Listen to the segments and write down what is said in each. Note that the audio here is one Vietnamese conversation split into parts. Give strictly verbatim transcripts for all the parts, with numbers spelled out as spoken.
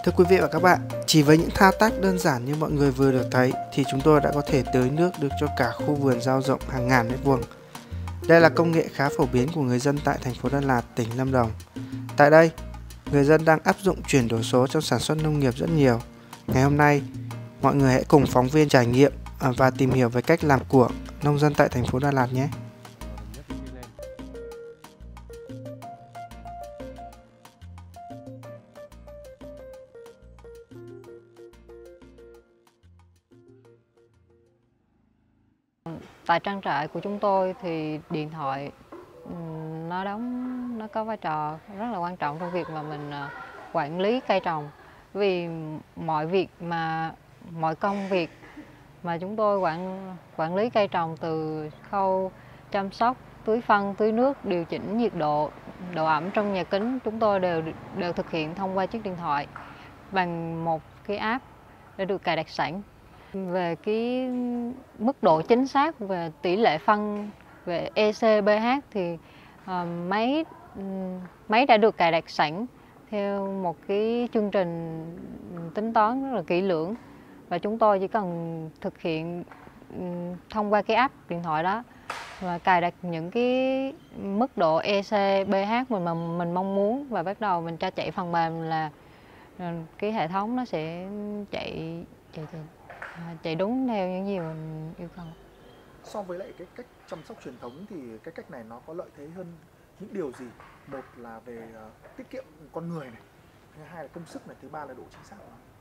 Thưa quý vị và các bạn, chỉ với những thao tác đơn giản như mọi người vừa được thấy thì chúng tôi đã có thể tưới nước được cho cả khu vườn rau rộng hàng ngàn mét vuông. Đây là công nghệ khá phổ biến của người dân tại thành phố Đà Lạt, tỉnh Lâm Đồng. Tại đây, người dân đang áp dụng chuyển đổi số trong sản xuất nông nghiệp rất nhiều. Ngày hôm nay, mọi người hãy cùng phóng viên trải nghiệm và tìm hiểu về cách làm của nông dân tại thành phố Đà Lạt nhé. Tại trang trại của chúng tôi thì điện thoại nó đóng nó có vai trò rất là quan trọng trong việc mà mình quản lý cây trồng. Vì mọi việc mà mọi công việc mà chúng tôi quản quản lý cây trồng, từ khâu chăm sóc, tưới phân, tưới nước, điều chỉnh nhiệt độ, độ ẩm trong nhà kính, chúng tôi đều đều thực hiện thông qua chiếc điện thoại bằng một cái app đã được cài đặt sẵn. Về cái mức độ chính xác về tỷ lệ phân về e xê pê hát thì uh, máy máy đã được cài đặt sẵn theo một cái chương trình tính toán rất là kỹ lưỡng, và chúng tôi chỉ cần thực hiện um, thông qua cái app điện thoại đó và cài đặt những cái mức độ e xê pê hát mình mà mình mong muốn, và bắt đầu mình cho chạy phần mềm là cái hệ thống nó sẽ chạy chạy chạy, chạy đúng theo những gì mình yêu cầu. So với lại cái cách chăm sóc truyền thống thì cái cách này nó có lợi thế hơn những điều gì? Một là về uh, tiết kiệm con người này, thứ hai là công sức này, thứ ba là độ chính xác.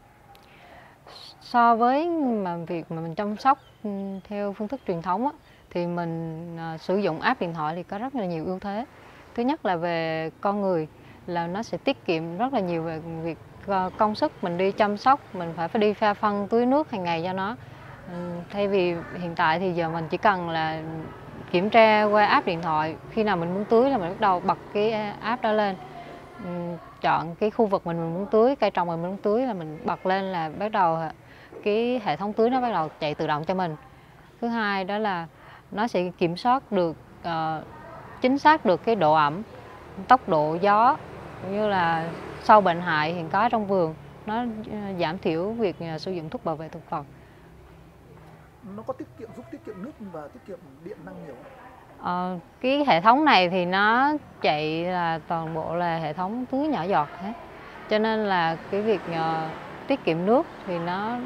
So với mà việc mà mình chăm sóc theo phương thức truyền thống á, thì mình uh, sử dụng app điện thoại thì có rất là nhiều ưu thế. Thứ nhất là về con người, là nó sẽ tiết kiệm rất là nhiều về việc công sức mình đi chăm sóc, mình phải phải đi pha phân, tưới nước hàng ngày cho nó. Thay vì hiện tại thì giờ mình chỉ cần là kiểm tra qua app điện thoại, khi nào mình muốn tưới là mình bắt đầu bật cái app đó lên, chọn cái khu vực mình muốn tưới, cây trồng mình muốn tưới là mình bật lên là bắt đầu cái hệ thống tưới nó bắt đầu chạy tự động cho mình. Thứ hai đó là nó sẽ kiểm soát được uh, chính xác được cái độ ẩm, tốc độ gió, cũng như là sâu bệnh hại hiện có trong vườn, nó giảm thiểu việc sử dụng thuốc bảo vệ thực vật. Nó có tiết kiệm, giúp tiết kiệm nước và tiết kiệm điện năng nhiều không? Ờ, cái hệ thống này thì nó chạy là toàn bộ là hệ thống tưới nhỏ giọt hết, cho nên là cái việc uh, tiết kiệm nước thì nó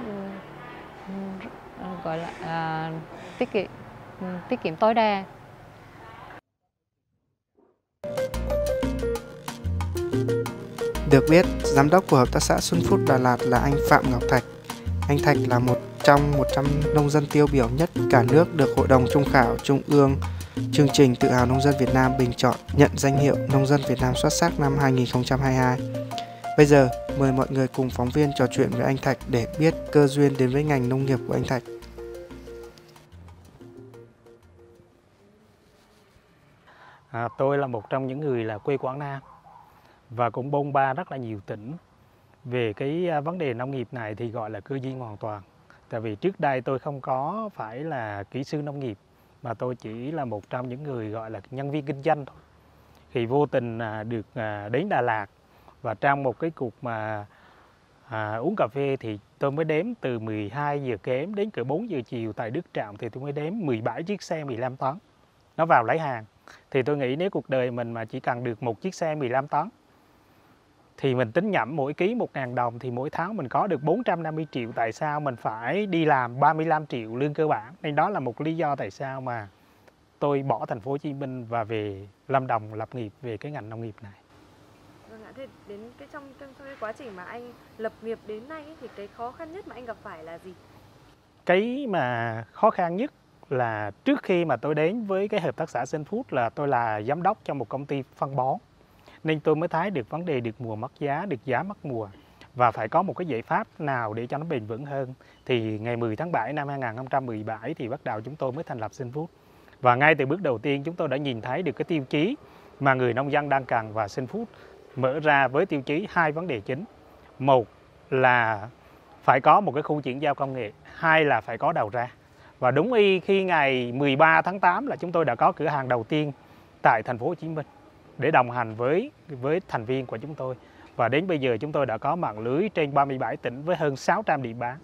uh, gọi là uh, tiết kiệm uh, tiết kiệm tối đa. Được biết, giám đốc của Hợp tác xã Xuân Phúc Đà Lạt là anh Phạm Ngọc Thạch. Anh Thạch là một trong một trăm nông dân tiêu biểu nhất cả nước được Hội đồng Trung khảo Trung ương chương trình Tự hào nông dân Việt Nam bình chọn nhận danh hiệu Nông dân Việt Nam xuất sắc năm hai nghìn không trăm hai mươi hai. Bây giờ, mời mọi người cùng phóng viên trò chuyện với anh Thạch để biết cơ duyên đến với ngành nông nghiệp của anh Thạch. À, tôi là một trong những người là quê Quảng Nam và cũng bôn ba rất là nhiều tỉnh. Về cái vấn đề nông nghiệp này thì gọi là cơ duyên hoàn toàn. Tại vì trước đây tôi không có phải là kỹ sư nông nghiệp, mà tôi chỉ là một trong những người gọi là nhân viên kinh doanh thôi. Thì vô tình được đến Đà Lạt, và trong một cái cuộc mà à, uống cà phê thì tôi mới đếm từ mười hai giờ kém đến cỡ bốn giờ chiều tại Đức Trạm, thì tôi mới đếm mười bảy chiếc xe mười lăm tấn nó vào lấy hàng. Thì tôi nghĩ nếu cuộc đời mình mà chỉ cần được một chiếc xe mười lăm tấn thì mình tính nhẩm mỗi ký một ngàn đồng, thì mỗi tháng mình có được bốn trăm năm mươi triệu. Tại sao mình phải đi làm ba mươi lăm triệu lương cơ bản? Nên đó là một lý do tại sao mà tôi bỏ thành phố Hồ Chí Minh và về Lâm Đồng lập nghiệp về cái ngành nông nghiệp này. Vâng ạ, thế đến cái trong, trong cái quá trình mà anh lập nghiệp đến nay ấy, thì cái khó khăn nhất mà anh gặp phải là gì? Cái mà khó khăn nhất là trước khi mà tôi đến với cái hợp tác xã Xuân Phúc là tôi là giám đốc cho một công ty phân bón, nên tôi mới thấy được vấn đề được mùa mất giá, được giá mất mùa, và phải có một cái giải pháp nào để cho nó bền vững hơn. Thì ngày mười tháng bảy năm hai nghìn không trăm mười bảy thì bắt đầu chúng tôi mới thành lập Xuân Phúc. Và ngay từ bước đầu tiên chúng tôi đã nhìn thấy được cái tiêu chí mà người nông dân đang cần, và Xuân Phúc mở ra với tiêu chí hai vấn đề chính. Một là phải có một cái khu chuyển giao công nghệ, hai là phải có đầu ra. Và đúng y khi ngày mười ba tháng tám là chúng tôi đã có cửa hàng đầu tiên tại thành phố Hồ Chí Minh để đồng hành với với thành viên của chúng tôi. Và đến bây giờ chúng tôi đã có mạng lưới trên ba mươi bảy tỉnh với hơn sáu trăm điểm bán.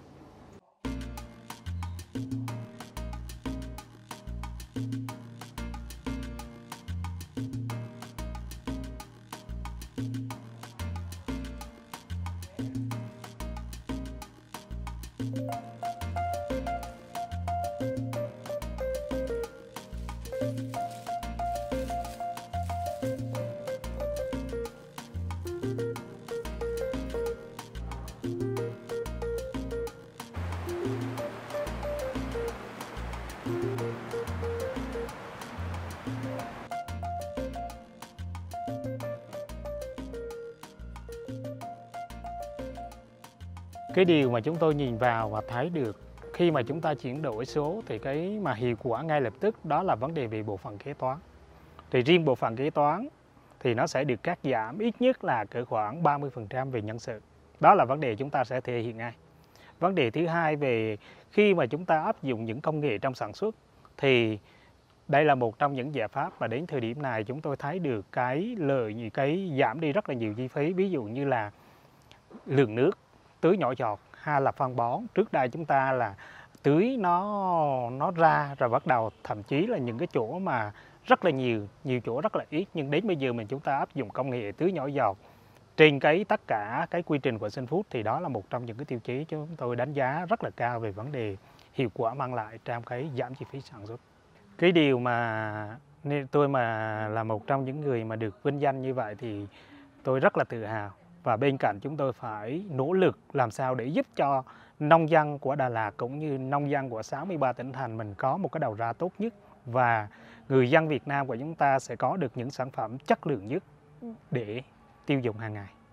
Cái điều mà chúng tôi nhìn vào và thấy được khi mà chúng ta chuyển đổi số thì cái mà hiệu quả ngay lập tức đó là vấn đề về bộ phận kế toán. Thì riêng bộ phận kế toán thì nó sẽ được cắt giảm ít nhất là cỡ khoảng ba mươi phần trăm về nhân sự. Đó là vấn đề chúng ta sẽ thể hiện ngay. Vấn đề thứ hai về khi mà chúng ta áp dụng những công nghệ trong sản xuất thì đây là một trong những giải pháp mà đến thời điểm này chúng tôi thấy được cái lợi, cái giảm đi rất là nhiều chi phí. Ví dụ như là lượng nước tưới nhỏ giọt hay là phân bón. Trước đây chúng ta là tưới nó nó ra rồi bắt đầu thậm chí là những cái chỗ mà rất là nhiều, nhiều chỗ rất là ít, nhưng đến bây giờ mình chúng ta áp dụng công nghệ tưới nhỏ giọt trên cái tất cả cái quy trình của Sinh Food thì đó là một trong những cái tiêu chí chúng tôi đánh giá rất là cao về vấn đề hiệu quả mang lại trong cái giảm chi phí sản xuất. Cái điều mà nên tôi mà là một trong những người mà được vinh danh như vậy thì tôi rất là tự hào. Và bên cạnh chúng tôi phải nỗ lực làm sao để giúp cho nông dân của Đà Lạt cũng như nông dân của sáu mươi ba tỉnh thành mình có một cái đầu ra tốt nhất và người dân Việt Nam của chúng ta sẽ có được những sản phẩm chất lượng nhất để tiêu dùng hàng ngày.